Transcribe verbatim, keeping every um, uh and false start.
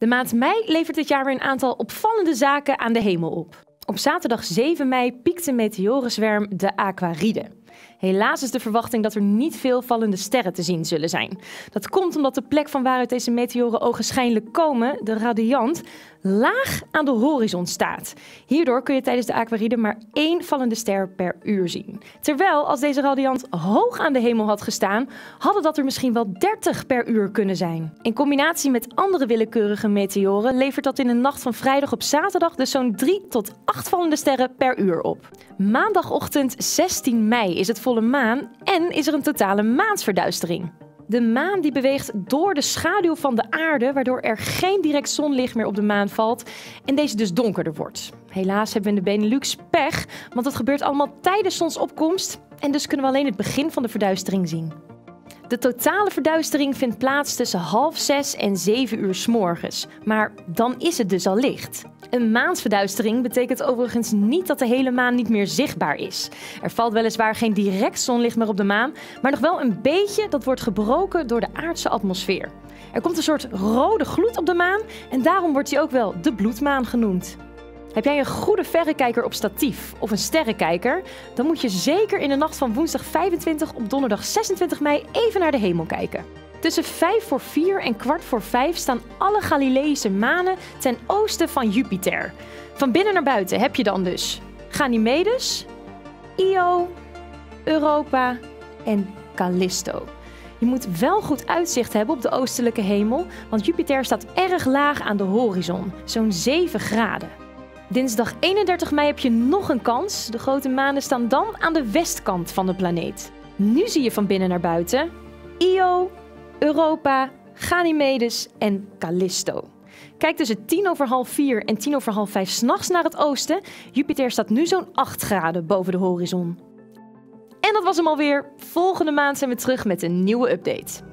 De maand mei levert dit jaar weer een aantal opvallende zaken aan de hemel op. Op zaterdag zeven mei piekt de meteorenzwerm de Aquaride. Helaas is de verwachting dat er niet veel vallende sterren te zien zullen zijn. Dat komt omdat de plek van waaruit deze meteoren ogenschijnlijk komen, de radiant, laag aan de horizon staat. Hierdoor kun je tijdens de Aquaride maar één vallende ster per uur zien. Terwijl als deze radiant hoog aan de hemel had gestaan, hadden dat er misschien wel dertig per uur kunnen zijn. In combinatie met andere willekeurige meteoren levert dat in de nacht van vrijdag op zaterdag dus zo'n drie tot acht vallende sterren per uur op. Maandagochtend zestien mei is het volle maan en is er een totale maansverduistering. De maan die beweegt door de schaduw van de aarde, waardoor er geen direct zonlicht meer op de maan valt en deze dus donkerder wordt. Helaas hebben we in de Benelux pech, want dat gebeurt allemaal tijdens zonsopkomst en dus kunnen we alleen het begin van de verduistering zien. De totale verduistering vindt plaats tussen half zes en zeven uur 's morgens, maar dan is het dus al licht. Een maansverduistering betekent overigens niet dat de hele maan niet meer zichtbaar is. Er valt weliswaar geen direct zonlicht meer op de maan, maar nog wel een beetje dat wordt gebroken door de aardse atmosfeer. Er komt een soort rode gloed op de maan en daarom wordt hij ook wel de bloedmaan genoemd. Heb jij een goede verrekijker op statief of een sterrenkijker, dan moet je zeker in de nacht van woensdag vijfentwintig op donderdag zesentwintig mei even naar de hemel kijken. Tussen vijf voor vier en kwart voor vijf staan alle Galileïsche manen ten oosten van Jupiter. Van binnen naar buiten heb je dan dus Ganymedes, Io, Europa en Callisto. Je moet wel goed uitzicht hebben op de oostelijke hemel, want Jupiter staat erg laag aan de horizon, zo'n zeven graden. Dinsdag eenendertig mei heb je nog een kans. De grote manen staan dan aan de westkant van de planeet. Nu zie je van binnen naar buiten Io, Europa, Ganymedes en Callisto. Kijk tussen tien over half vier en tien over half vijf 's nachts naar het oosten. Jupiter staat nu zo'n acht graden boven de horizon. En dat was hem alweer. Volgende maand zijn we terug met een nieuwe update.